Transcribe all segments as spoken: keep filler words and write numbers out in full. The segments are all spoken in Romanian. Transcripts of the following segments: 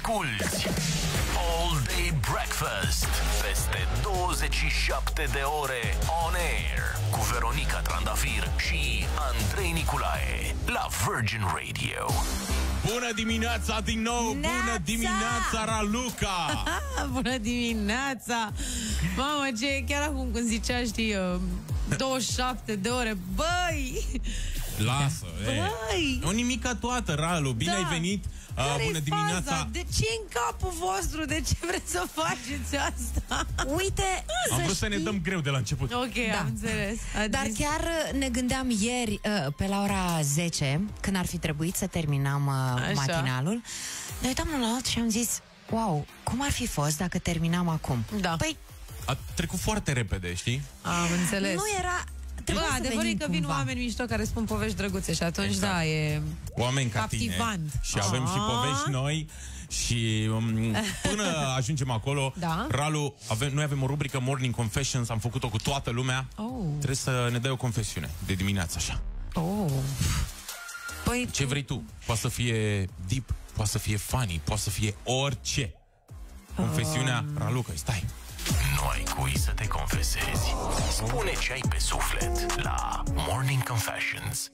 Asculți All Day Breakfast peste douăzeci și șapte de ore on air cu Veronica Trandafir și Andrei Niculae la Virgin Radio. Bună dimineața din nou! Neața! Bună dimineața, Raluca! Bună dimineața! Mamă, ce chiar acum când zicea, știi, douăzeci și șapte de ore, băi! Lasă, Băi! e o nimica toată, Ralu, bine Da. ai venit! Uh, Care-i bună dimineața! faza? De ce în capul vostru? De ce vreți să faceți asta? Uite, Am vrut să să ne știi- dăm greu de la început. Ok, Da. am înțeles. A Dar zis- chiar ne gândeam ieri, uh, pe la ora zece, când ar fi trebuit să terminăm uh, Așa. matinalul, ne uitam unul la altul și am zis, wow, cum ar fi fost dacă terminam acum? Da. Păi, A trecut foarte repede, știi? Am înțeles. nu era... Trebuia Bă, să adevărul e venim că vin cumva. oameni mișto care spun povești drăguțe și atunci, Exact. da, e... Oameni ca tine. Captivant. Și avem și Ah. povești noi. Și um, până ajungem acolo, Da. Ralu, avem, noi avem o rubrică Morning Confessions, am făcut-o cu toată lumea. Oh. Trebuie să ne dai o confesiune de dimineață, așa. Oh. Păi, Ce vrei tu? Poate să fie deep, poate să fie funny, poate să fie orice. Confesiunea, Um. Raluca, stai. Nu ai cui să te confesezi. Spune ce ai pe suflet la Morning Confessions.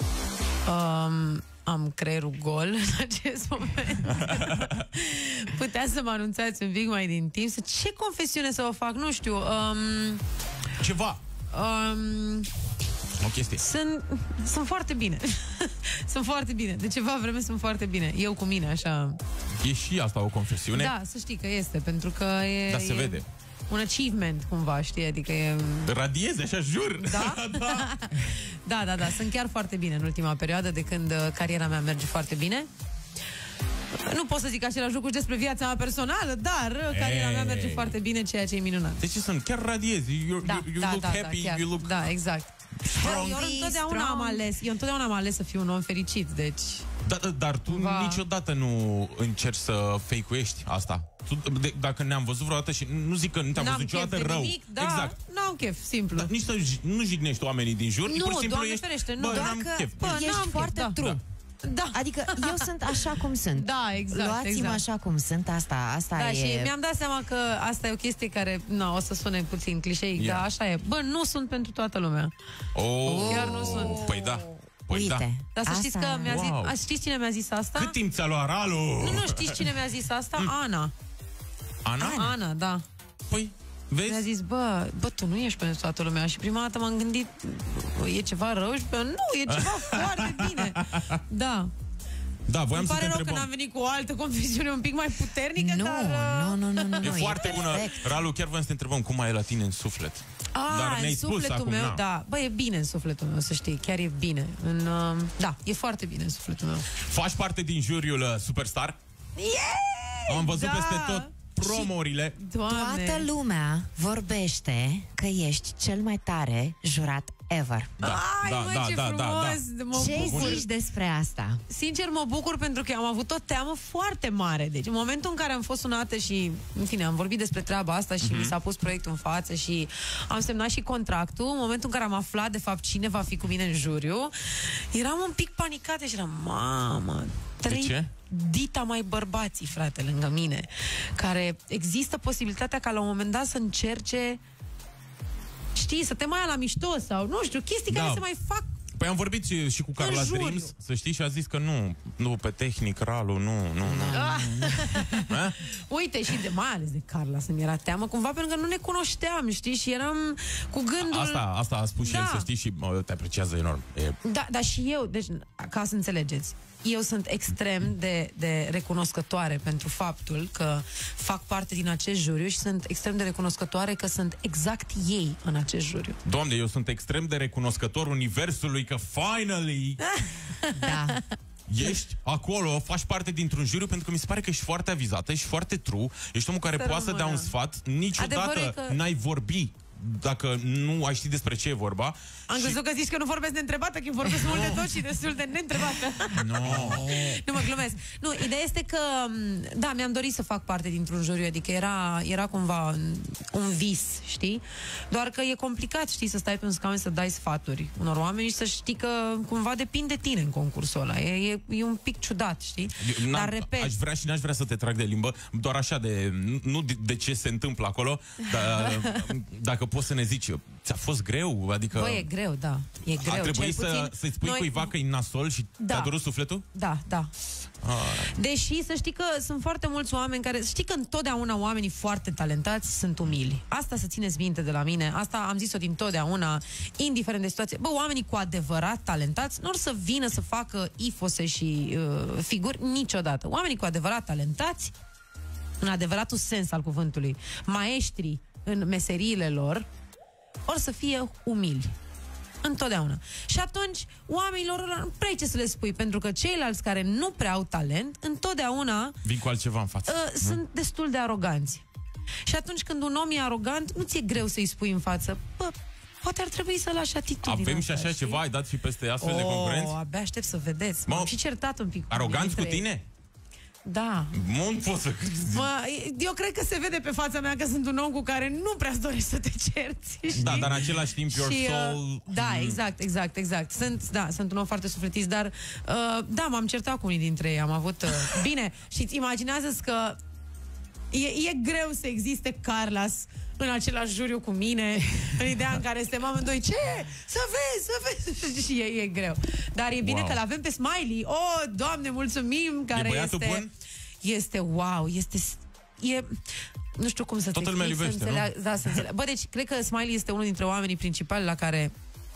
Um, am creierul gol în acest moment. Puteți să mă anunțați un pic mai din timp. Ce confesiune să vă fac? Nu știu. Um, Ceva. um, O chestie. sunt, sunt foarte bine. Sunt foarte bine. De ceva vreme sunt foarte bine. Eu cu mine, așa. E și asta o confesiune? Da, să știi că este, pentru că e... Da, se e vede. un achievement, cumva, știi? Adică e... Radiezi, așa, jur. Da? da. Da, da, da. Sunt chiar foarte bine în ultima perioadă, de când uh, cariera mea merge foarte bine. Nu pot să zic același lucru despre viața mea personală, dar uh, cariera mea merge foarte bine, ceea ce e minunat. Deci sunt chiar radiezi. You, Da, you, you da, look da, happy, da, chiar. you look Da, exact. strong. Eu întotdeauna am ales, eu întotdeauna am ales să fiu un om fericit, deci... Da, da, dar tu Va. niciodată nu încerci să fake-uiești asta. Tu, de, dacă ne-am văzut vreodată și nu zic că nu te-am N-am văzut chef niciodată de rău. nimic, da, Exact. n-am chef, simplu. Dar nici să j- nu jignești oamenii din jur, Nu, pur și simplu Doamne ești, ferește, nu. bă, Doar n-am că- chef. Bă, Ești n-am chef, foarte da. true. Da. Adică eu sunt așa cum sunt. Da, exact, Luați-mă exact. așa cum sunt, asta, asta Da, e... și mi-am dat seama că asta e o chestie care, nu, o să sune puțin clișeic, Ia. dar așa e. Bă, nu sunt pentru toată lumea. Oh, Chiar nu sunt. Păi da. Păi Uite, da. Dar să știți asta- că mi-a zis, Wow. a, știți cine mi-a zis asta? Cât timp ți-a luat, Ralu? Nu, nu, știți cine mi-a zis asta? Ana. Ana? Ana, da. Păi, Mi-a vezi? zis, bă, bă, tu nu ești pentru toată lumea. Și prima dată m-am gândit, e ceva rău? Și bă, nu, e ceva foarte bine. Da. Da, voiam Îmi să te pare rău că întrebăm. n-am venit cu o altă confesiune un pic mai puternică, Nu, dar... uh, nu, nu, nu, nu, E nu, foarte bună. perfect. Ralu, chiar voiam să te întrebăm cum ai la tine în suflet. A, Dar ne-ai în spus sufletul acum, meu, na. da. Bă, e bine în sufletul meu, să știi. Chiar e bine. În, uh, da, e foarte bine în sufletul meu. Faci parte din juriul uh, Superstar? Yeah! Am văzut da! peste tot promorile. Doamne. Toată lumea vorbește că ești cel mai tare jurat ever. Da, Ai, da, mă, da, ce da, frumos! da, da. Mă Ce bucur. zici despre asta? Sincer, mă bucur pentru că am avut o teamă foarte mare. Deci, în momentul în care am fost sunată și, în fine, am vorbit despre treaba asta și Mhm. mi s-a pus proiectul în față și am semnat și contractul, în momentul în care am aflat, de fapt, cine va fi cu mine în juriu, eram un pic panicată și eram, mamă, trei ce? dita mai bărbații, frate, lângă mine, care există posibilitatea ca la un moment dat să încerce, știi, să te mai ia la mișto sau, nu știu, chestii Da. care se mai fac. Păi am vorbit și, și cu Carla juriu. Dreams, să știi, și a zis că nu, nu pe tehnic, Ralu, nu, nu, nu. Ah. Ha? Uite, și de mai ales de Carla să-mi era teamă, cumva pentru că nu ne cunoșteam, știi, și eram cu gândul... Asta, asta a spus și Da. el, să știi, și mă, te apreciază enorm. E, Da, dar și eu, deci, ca să înțelegeți, eu sunt extrem de, de recunoscătoare pentru faptul că fac parte din acest juriu și sunt extrem de recunoscătoare că sunt exact ei în acest juriu. Doamne, eu sunt extrem de recunoscător universului că finally Da. ești acolo, faci parte dintr-un juriu, pentru că mi se pare că ești foarte avizată, ești foarte true, ești omul care Să poate să dea un rămână. sfat, Adevărul niciodată e că- n-ai vorbi dacă nu ai ști despre ce e vorba. Am și... crezut că zici că nu vorbesc neîntrebată, că vorbesc mult de tot și destul de neîntrebată. No. Nu mă glumesc. Nu, ideea este că, da, mi-am dorit să fac parte dintr-un juriu, adică era, era cumva un, un vis, știi? Doar că e complicat, știi, să stai pe un scaun să dai sfaturi unor oameni și să știi că cumva depinde de tine în concursul ăla. E, e, e un pic ciudat, știi? Eu, Dar, repet... Aș vrea și n-aș vrea să te trag de limbă, doar așa de, nu de, de ce se întâmplă acolo, dar dacă poți să ne zici, ți-a fost greu? Adică... Bă, e greu, da. E greu. A trebuit Cel să, puțin, să-i spui noi... cuiva că e nasol și Da. te-a durut sufletul? Da, da. Ah. Deși să știi că sunt foarte mulți oameni care... Știi că întotdeauna oamenii foarte talentați sunt umili. Asta să țineți minte de la mine. Asta am zis-o dintotdeauna, indiferent de situație. Bă, oamenii cu adevărat talentați nu or să vină să facă ifose și uh, figuri niciodată. Oamenii cu adevărat talentați, în adevăratul sens al cuvântului, maestri în meseriile lor, or să fie umili. Întotdeauna. Și atunci, oamenilor ăla nu prea ai ce să le spui, pentru că ceilalți care nu prea au talent, întotdeauna Vin cu altceva în față. uh, sunt destul de aroganți. Și atunci când un om e arogant, nu ți-e greu să-i spui în față, bă, poate ar trebui să lași atitudinea. Avem și asta, așa știi? ceva, ai dat și peste astfel oh, de concurenți? abia aștept să vedeți. Mă, M-am și certat un pic. Aroganți cu dintre ei. tine? Da. Nu pot să crezi. Mă, eu cred că se vede pe fața mea că sunt un om cu care nu prea-ți dorești să te cerți, știi? Da, dar în același timp your Și, soul... uh, da, exact, exact, exact. Sunt, da, sunt un om foarte sufletist, dar uh, da, m-am certat cu unii dintre ei. Am avut... Uh, bine, și îți imaginează că e, e greu să existe Carlas în același juriu cu mine, în ideea în care suntem amândoi, ce? Să vezi, să vezi! Și e, e greu. Dar e bine Wow. că l-avem pe Smiley. Oh, Doamne, mulțumim! Care E băiatul este... bun? Este wow, este... E, nu știu cum să Toată te lumea explic, iubește, să înțeleag, da, să înțeleg. Bă, deci cred că Smiley este unul dintre oamenii principali la care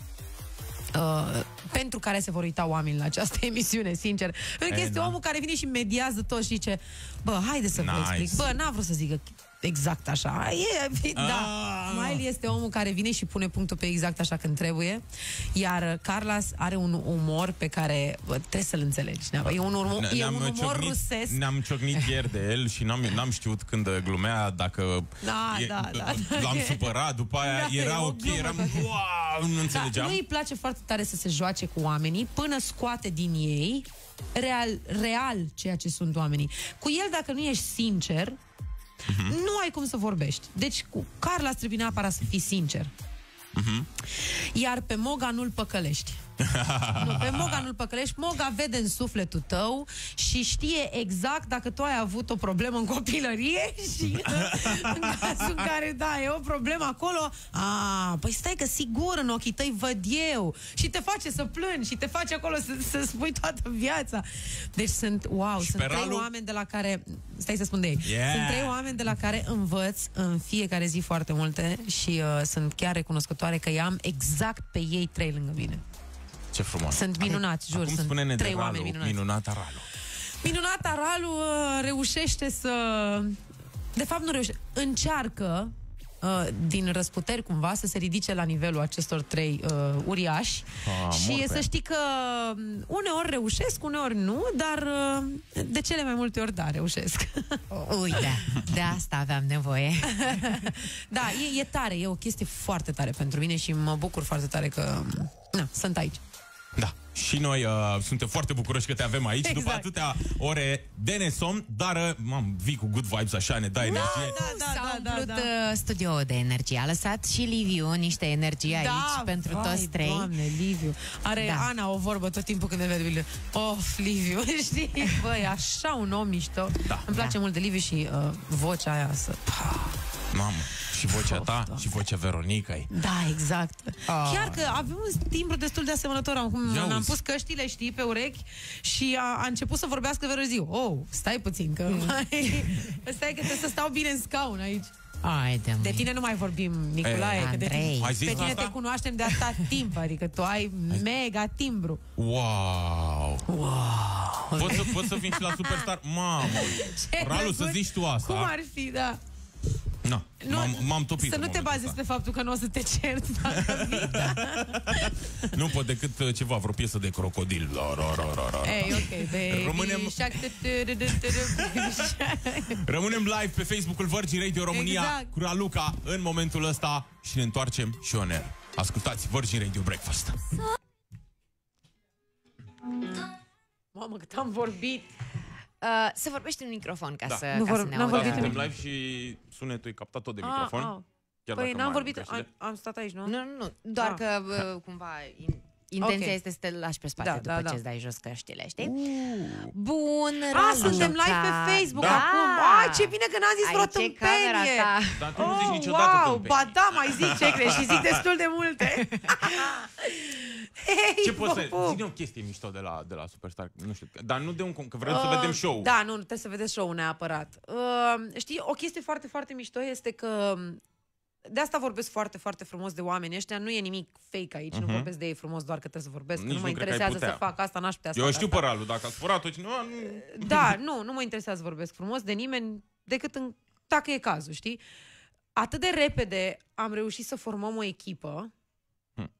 Uh, pentru care se vor uita oamenii la această emisiune, sincer. Pentru că E, este da. omul care vine și mediază tot și zice, bă, haide să vă Nice. explic. Bă, n-a vrut să zică exact așa. E, da. Ah. Smiley este omul care vine și pune punctul pe exact așa când trebuie. Iar Carlas are un umor pe care bă, trebuie să-l înțelegi. E un, urmo, e un umor ciocnit, rusesc. Ne-am ciocnit ieri de el și n-am, n-am știut când glumea, dacă Da, e, da, da, l-am da. supărat, după aia Da, e era o ok, glumă, eram, da. wow, nu Da, înțelegeam. lui îi place foarte tare să se joace cu oamenii până scoate din ei real, real ceea ce sunt oamenii. Cu el, dacă nu ești sincer, uh-huh. nu ai cum să vorbești. Deci cu Carla trebuie neapărat să fii sincer. Uh-huh. Iar pe Moga nu-l păcălești. Nu, pe Moga nu-l păcălești. Moga vede în sufletul tău și știe exact dacă tu ai avut o problemă în copilărie și în cazul în care, da, e o problemă acolo, a, păi stai că sigur în ochii tăi văd eu și te face să plângi și te face acolo să, să spui toată viața. Deci sunt, wow, Și sunt pe trei Ralu? oameni de la care, stai să spun de ei, Yeah. sunt trei oameni de la care învăț în fiecare zi foarte multe și uh, sunt chiar recunoscătoare că i-am exact pe ei trei lângă mine. Ce frumos. Sunt minunați, jur, Acum sunt spune-ne de trei Ralu, oameni minunați. minunata Ralu. Minunata Ralu uh, reușește să... De fapt nu reușește, încearcă uh, din răsputeri cumva să se ridice la nivelul acestor trei uh, uriași Ah, și mor pe să ea. știi că um, uneori reușesc, uneori nu, dar uh, de cele mai multe ori da, reușesc. Uite, de asta aveam nevoie. Da, e, e tare, e o chestie foarte tare pentru mine și mă bucur foarte tare că na, sunt aici. Da. Și noi uh, suntem foarte bucuroși că te avem aici, Exact. după atâtea ore de nesom, dar, uh, mam, vii cu good vibes așa, ne dai energie. da, da, S-a da, umplut da. uh, studioul de energie. A lăsat și Liviu niște energie aici pentru vai, toți trei. Doamne, Liviu. Are Da. Ana o vorbă tot timpul când ne vede Liviu. Of, Liviu, știi? Băi, așa un om mișto. Da. Îmi place Da. mult de Liviu și uh, vocea aia să... Mamă, și vocea Of, ta, Doamne. și vocea Veronicai. Da, exact. Oh. Chiar că avem un timbru destul de asemănător. Acum Ia am uzi. pus căștile, știi, pe urechi și a, a început să vorbească Veroziu. Oh, stai puțin, că mai... Stai că trebuie să stau bine în scaun aici. Haide, De tine nu mai vorbim, Nicolae, E, că de Andrei. tine, Ai zis pe tine asta? te cunoaștem de atâta timp, adică tu ai mega timbru. Wow! Wow! Poți să, poți să vin și la Superstar? Mamă! Ce Ralu, să drăguț. zici tu asta. Cum ar fi, da? No. M-am topit. Să nu te bazezi pe faptul că nu o să te cerți dacă vii. Nu pot decât ceva, vreo piesă de crocodil. Ei, ok, baby. Rămânem... Rămânem live pe Facebook-ul Virgin Radio România exact. Cu Raluca în momentul ăsta și ne întoarcem și on air. Ascultați Virgin Radio Breakfast. Mamă, cât am vorbit. Uh, să vorbești în microfon ca da. să, nu ca vor, să ne n-am audă. vorbit Suntem live și sunetul e captat tot de ah, microfon. Ah. Chiar păi n-am vorbit, am, am stat aici, nu? Nu, nu, nu, doar ah. că uh, cumva intenția okay. este să te lași pe spate da, după da, da. ce-ți dai jos căștile, știi? Uh. Bun, Ah, suntem live pe Facebook da. acum. Ai, ce bine că n-am zis vreo tâmpenie. Dar tu nu zici niciodată wow, tâmpenii. ba da, mai zic ce crezi și zic destul de multe. Hey, ce poți să... Ține o chestie mișto de la, de la Superstar, nu știu, dar nu de un... că vrem uh, să vedem show-ul. Da, nu, trebuie să vedeți show-ul neapărat. Uh, știi, o chestie foarte, foarte mișto este că de asta vorbesc foarte, foarte frumos de oameni ăștia, nu e nimic fake aici, uh-huh. nu vorbesc de ei frumos doar că trebuie să vorbesc, Nici nu mă nu interesează să fac asta, n-aș putea să Eu fac știu asta. păralu, dacă ați furat-o cineva, nu... Da, nu, nu mă interesează să vorbesc frumos de nimeni, decât în, dacă e cazul, știi? Atât de repede am reușit să formăm o echipă hmm.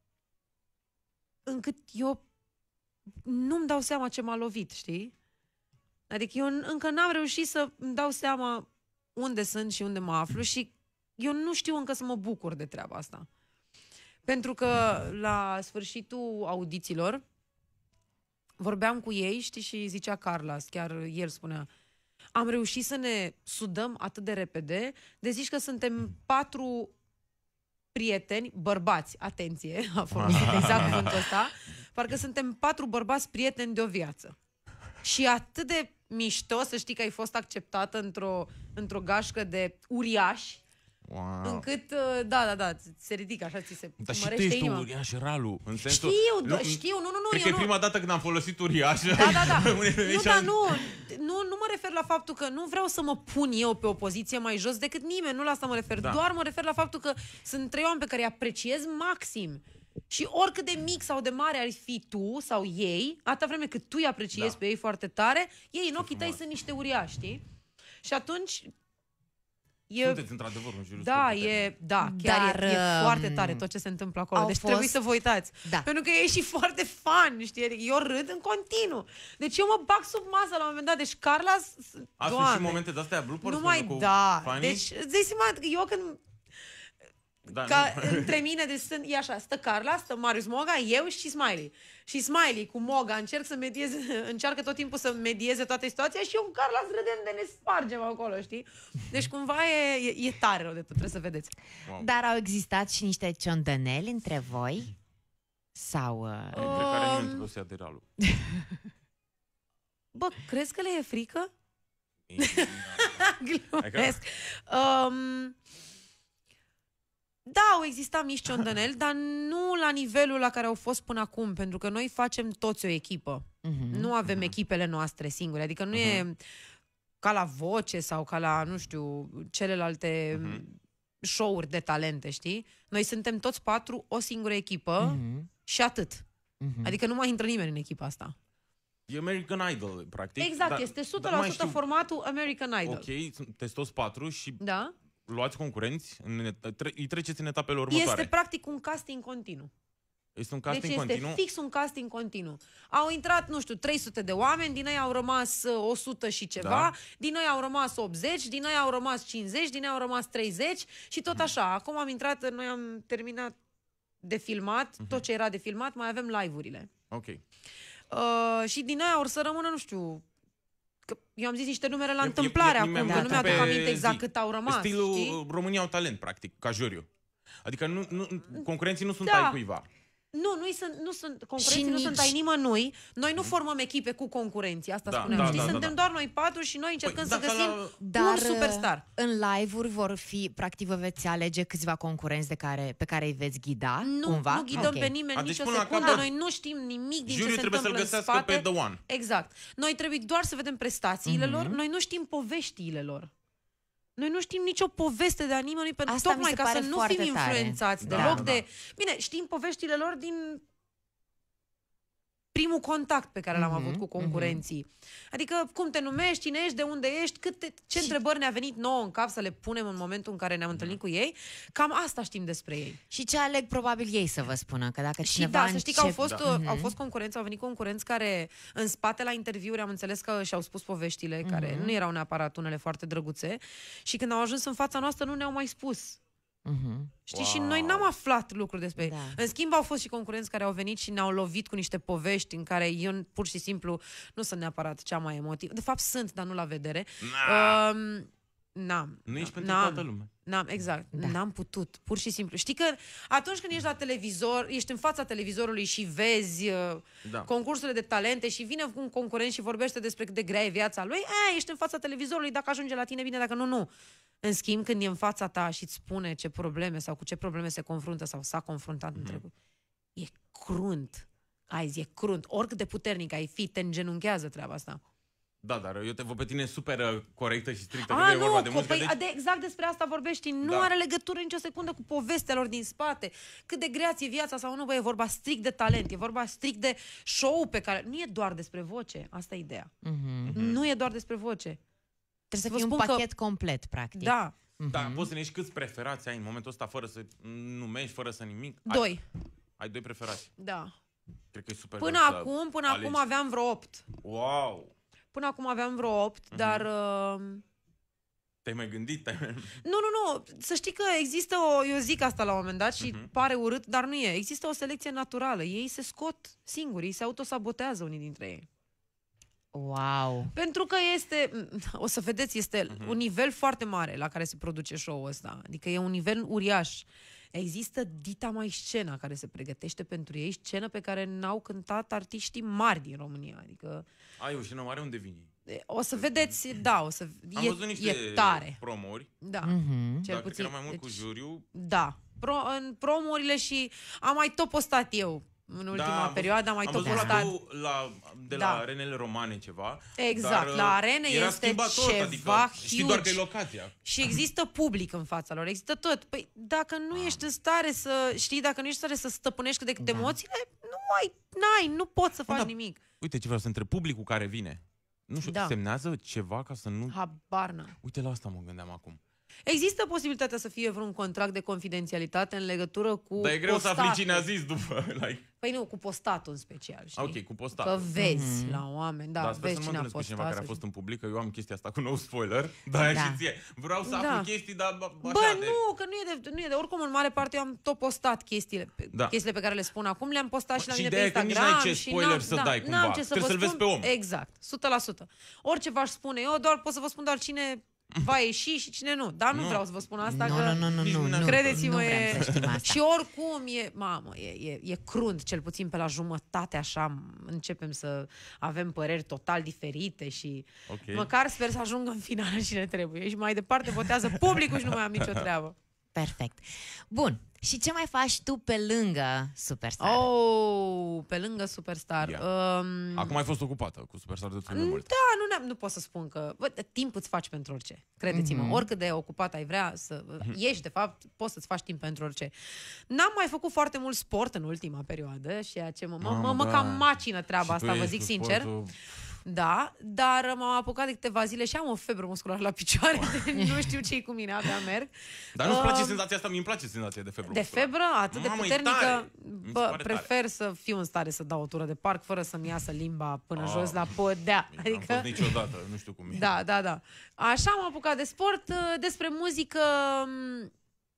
încât eu nu-mi dau seama ce m-a lovit, știi? Adică eu încă n-am reușit să îmi dau seama unde sunt și unde mă aflu și eu nu știu încă să mă bucur de treaba asta. Pentru că la sfârșitul audițiilor vorbeam cu ei, știi, și zicea Carlas, chiar el spunea, am reușit să ne sudăm atât de repede, de zici că suntem patru prieteni, bărbați, atenție, a folosit exact cuvântul ăsta, parcă suntem patru bărbați prieteni de o viață. Și atât de mișto să știi că ai fost acceptată într-o într-o gașcă de uriași, wow. încât, da, da, da, se ridică așa, ți se dar mărește și tu ești inima. un uriaș, Ralu, în sensul... Știu, nu, știu, nu, nu, nu. Cred că e prima dată când am folosit uriaș. Da, da, da. nu, dar nu, nu, nu mă refer la faptul că nu vreau să mă pun eu pe o poziție mai jos decât nimeni, nu la asta mă refer. Da. Doar mă refer la faptul că sunt trei oameni pe care îi apreciez maxim. Și oricât de mic sau de mare ar fi tu sau ei, atâta vreme cât tu îi apreciezi da. pe ei foarte tare, ei în ochii tăi sunt niște uriași, știi? Și atunci... E... Sunteți într-adevăr un juriu. Da, e, da, chiar Dar, e, e foarte tare tot ce se întâmplă acolo. Deci fost... trebuie să vă uitați. Da. Pentru că e și foarte fan, știi? Eu râd în continuu. Deci eu mă bag sub masă la un moment dat. Deci Carla... Ați sunt și momente de-astea bloopers? Nu mai, da. Fanii? Deci îți dai seama că eu când... Da, ca între mine, deci sunt, e așa, stă Carla, stă Marius Moga, eu și Smiley. Și Smiley cu Moga încerc să medieze, încearcă tot timpul să medieze toată situația și eu cu Carla râdem de ne spargem acolo, știi? Deci cumva e, e, e tare rău de tot, trebuie să vedeți. Wow. Dar au existat și niște ciondăneli între voi? Sau... Uh... Cred că are nimeni să de Ralu. Bă, crezi că le e frică? Glumesc. Um, Da, au existat mici ciondăneli, dar nu la nivelul la care au fost până acum, pentru că noi facem toți o echipă. Uh-huh. Nu avem uh-huh. echipele noastre singure, adică nu uh-huh. e ca la Voce sau ca la, nu știu, celelalte uh-huh. show-uri de talente, știi? Noi suntem toți patru o singură echipă uh-huh. și atât. Uh-huh. Adică nu mai intră nimeni în echipa asta. E American Idol, practic. Exact, dar, este o sută la sută știu... formatul American Idol. Ok, sunteți toți patru și... Da? Luați concurenți, îi treceți în etapele următoare. Este practic un casting continuu. Este un casting deci este continuu? fix un casting continuu. Au intrat, nu știu, trei sute de oameni, din ei au rămas o sută și ceva, da. din ei au rămas optzeci, din ei au rămas cincizeci, din ei au rămas treizeci și tot așa. Acum am intrat, noi am terminat de filmat, uh-huh. tot ce era de filmat, mai avem live-urile. Ok. Uh, și din ei or să rămână, nu știu... Eu am zis niște numere la e, întâmplare e, e, acum, că nu mi-aduc aminte exact zi. cât au rămas. Stilul știi? România au talent, practic, ca juriu. Adică nu, nu, concurenții nu sunt da. ai cuiva. Nu, nu sunt, nu sunt, concurenții și nu nici... sunt ai nimănui. Noi nu formăm echipe cu concurenții, asta da, spuneam. Da, știi? Da, Suntem da, da. doar noi patru și noi încercăm păi, să găsim la... Dar, un superstar. În live-uri vor fi, practic vă veți alege câțiva concurenți de care, pe care îi veți ghida, nu, cumva? Nu ghidăm okay. pe nimeni, nici o secundă. Noi nu știm nimic din Juriul ce se întâmplă în spate. Juriul trebuie să-l găsească pe the one. Exact. Noi trebuie doar să vedem prestațiile mm-hmm. lor. Noi nu știm poveștiile lor. Noi nu știm nicio poveste de nimănui, pentru Asta tocmai ca să nu fim influențați da, deloc da. de... Bine, știm poveștile lor din primul contact pe care l-am avut cu concurenții. Adică cum te numești, cine ești, de unde ești, câte, ce întrebări ne-a venit nouă în cap să le punem în momentul în care ne-am întâlnit cu ei. Cam asta știm despre ei. Și ce aleg probabil ei să vă spună, că dacă Și cineva da, să știi că au fost, Da. au fost concurenți, au venit concurenți care în spate la interviuri am înțeles că și-au spus poveștile, care nu erau neapărat unele foarte drăguțe, și când au ajuns în fața noastră nu ne-au mai spus. Știi, wow. Și noi n-am aflat lucruri despre ei. Da. În schimb, au fost și concurenți care au venit și ne-au lovit cu niște povești în care eu pur și simplu nu sunt neapărat cea mai emotivă. De fapt sunt, dar nu la vedere. Nah. Um, N-am. Nu ești pentru n-am, toată lumea. N-am, exact. Da. N-am putut, pur și simplu. Știi că atunci când ești la televizor, ești în fața televizorului și vezi uh, Da. concursurile de talente și vine un concurent și vorbește despre cât de grea e viața lui, a, ești în fața televizorului, dacă ajunge la tine bine, dacă nu, nu. În schimb, când e în fața ta și îți spune ce probleme sau cu ce probleme se confruntă sau s-a confruntat mm-hmm. în trecut, e crunt. Aici e crunt. Oricât de puternic ai fi, te îngenunchează treaba asta. Da, dar eu te văd pe tine super uh, corectă și strictă. A, e nu, vorba de muzică, păi, deci... de, exact despre asta vorbești. Nu Da. are legătură nicio secundă cu povestea lor din spate. Cât de grea ți-e viața sau nu, bă, e vorba strict de talent, e vorba strict de show pe care... Nu e doar despre voce, asta e ideea. Mm-hmm. Nu e doar despre voce. Trebuie să Vă fie un spun pachet că... complet, practic. Da. Da, poți să ne ieși câți preferați ai în momentul ăsta fără să numești, fără să nimic? Doi. Ai, ai doi preferați. Da. Cred că e super Până greu să acum, până alegi. acum aveam vreo opt. Wow! Până acum aveam vreo opt, uh-huh. dar... Uh... Te-ai mai gândit? Te-ai mai... Nu, nu, nu. Să știi că există o... Eu zic asta la un moment dat și uh-huh. pare urât, dar nu e. Există o selecție naturală. Ei se scot singuri, ei se autosabotează unii dintre ei. Wow! Pentru că este, o să vedeți, este uh-huh. un nivel foarte mare la care se produce show-ul ăsta. Adică e un nivel uriaș. Există dita mai scena care se pregătește pentru ei, scenă pe care n-au cântat artiștii mari din România. Adică Ai o scenă mare, unde vine? o să vedeți, da, o să Am e, văzut niște e tare. promori. Da. Mm-hmm. Cel Dar puțin. era mai mult Deci, cu juriu. da. Pro, în promurile și am mai tot postat eu în ultima da, perioadă, am mai am tot văzut postat. la, la, de Da. la arenele romane ceva. Exact, dar, la arene era este schimbat tot, ceva adică știi doar că e huge. locația. Și există public în fața lor, există tot. Păi dacă nu ești în stare să, știi, dacă nu ești în stare să stăpânești cât de cât Da. emoțiile, nu ai, n-ai, nu poți să faci da. nimic. Uite ce vreau să întreb, publicul care vine, nu știu, Da. semnează ceva ca să nu... Habar n-am. Uite, la asta mă gândeam acum. Există posibilitatea să fie vreun contract de confidențialitate în legătură cu Dar e greu postatul. să afli cine a zis după. Like. Păi nu, cu postatul în special, știi? Ok, cu postatul. Că vezi mm-hmm. la oameni, da, Dar sper vezi să nu cine mă a întâlnesc cu cineva postat. care a sau fost în public, că eu am chestia asta cu no spoiler, dar Da. și ție. Vreau să Da. aflu chestii, dar bă, așa Bă, de... nu, că nu e, de, nu e de... Oricum, în mare parte, eu am tot postat chestiile, Da. chestiile pe care le spun acum, le-am postat și la Și mine pe ideea e că nici Instagram. n-ai ce și spoiler n-am- să da, dai cumva. n-am ce să Trebuie vă să-l spun. vezi pe om. Exact, o sută la sută. Orice v-aș spune eu, doar pot să vă spun doar cine va ieși și cine nu. Dar nu, Nu. vreau să vă spun asta, Nu, că... nu, nu, nu, nici nu, nu- nu, Credeți-mă, nu e... vrem să știm asta. Și oricum e, mamă, e, e, e crunt, cel puțin pe la jumătate așa începem să avem păreri total diferite și Ok. măcar sper să ajungă în finală cine trebuie. Și mai departe votează publicul și nu mai am nicio treabă. Perfect. Bun. Și ce mai faci tu pe lângă Superstar? Oh, pe lângă Superstar. Ia. Um, Acum ai fost ocupată cu Superstar destul de mult. Da, nu, ne-am, nu pot să spun că... Bă, timp îți faci pentru orice. Credeți-mă, Mhm. mm-hmm. oricât de ocupat ai vrea să mm-hmm. ieși, de fapt, poți să-ți faci timp pentru orice. N-am mai făcut foarte mult sport în ultima perioadă, și ceea ce mă, mă, Mamă, mă, mă da. cam macină treaba Și tu asta, vă ești zic cu sincer. sportul. Da, dar m-am apucat de câteva zile și am o febră musculară la picioare, nu știu ce-i cu mine, abia merg. Dar nu-ți place Um, senzația asta? Mi-mi place senzația de febră De musculară. febră atât Mamă, de e puternică, tare. Mi se bă, pare tare. prefer să fiu în stare să dau o tură de parc fără să-mi iasă limba până Ah, jos la podea. N-am Adică, fost niciodată, nu știu cum e. da, da, da. Așa am apucat de sport. Despre muzică m,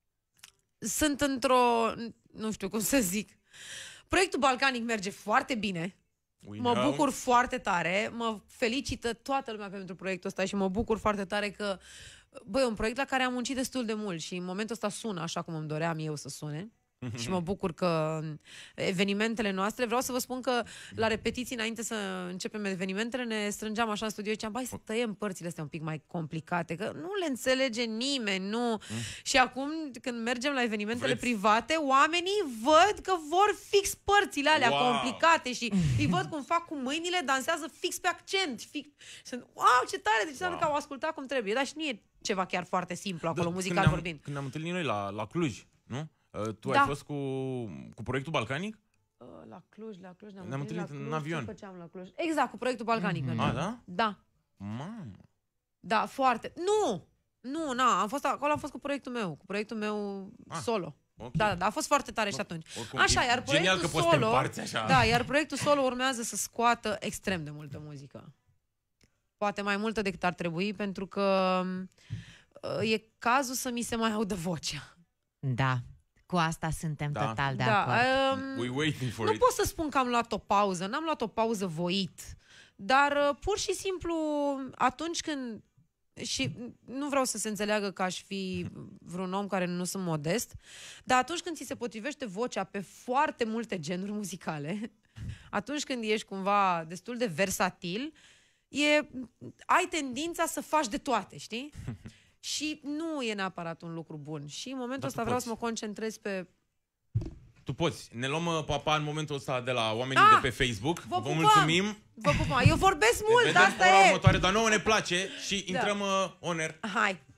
sunt într-o, nu știu cum să zic. Proiectul Balcanic merge foarte bine. We Mă know. bucur foarte tare, mă felicită toată lumea pentru proiectul ăsta și mă bucur foarte tare că, băi, e un proiect la care am muncit destul de mult și în momentul ăsta sună așa cum îmi doream eu să sune. Și mă bucur că evenimentele noastre, vreau să vă spun că la repetiții, înainte să începem evenimentele, ne strângeam așa în studio și ziceam, bai, să tăiem părțile astea un pic mai complicate, că nu le înțelege nimeni, nu. Mm. Și acum, când mergem la evenimentele Vreți? private, oamenii văd că vor fix părțile alea Wow. complicate și îi văd cum fac cu mâinile, dansează fix pe accent. Fix. Sunt, wow, ce tare, deci înseamnă Wow. că au ascultat cum trebuie. Dar și nu e ceva chiar foarte simplu acolo, Da, muzical când ne-am- vorbind. Când ne-am întâlnit noi la, la Cluj, nu? Uh, Tu Da. ai fost cu, cu proiectul Balcanic? La Cluj, la Cluj, ne-am, ne-am întâlnit la Cluj, în avion. Ce făceam la Cluj? Exact, cu proiectul Balcanic. Mm-hmm. A, da? Da. Mamă. Da, foarte. Nu! Nu, na, am fost acolo, am fost cu proiectul meu, cu proiectul meu ah, solo. Okay. Da, da, a fost foarte tare no, și atunci. Oricum, așa, iar genial proiectul că solo, poți așa. Da, iar proiectul solo urmează să scoată extrem de multă muzică. Poate mai multă decât ar trebui, pentru că e cazul să mi se mai audă vocea. Da. Cu asta suntem da. total de da, acord. Um, We waiting for nu it. pot să spun că am luat o pauză, n-am luat o pauză voit, dar uh, pur și simplu atunci când, și nu vreau să se înțeleagă că aș fi vreun om care nu sunt modest, dar atunci când ți se potrivește vocea pe foarte multe genuri muzicale, atunci când ești cumva destul de versatil, e, ai tendința să faci de toate, știi? Și nu e neapărat un lucru bun. Și în momentul ăsta vreau poți. să mă concentrez pe... Tu poți. Ne luăm papa în momentul ăsta de la oamenii ah, de pe Facebook. Vă, vă mulțumim. Vă pupăm. Eu vorbesc mult, ne vedem asta ora e. următoare, dar nouă ne place și da. intrăm uh, on air. Hai.